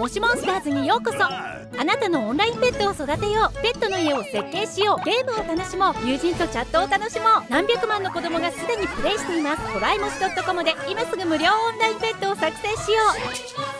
もしモンスターズにようこそ。あなたのオンラインペットを育てよう。ペットの家を設計しよう。ゲームを楽しもう。友人とチャットを楽しもう。何百万の子供がすでにプレイしています。トライモチ .com で今すぐ無料オンラインペットを作成しよう。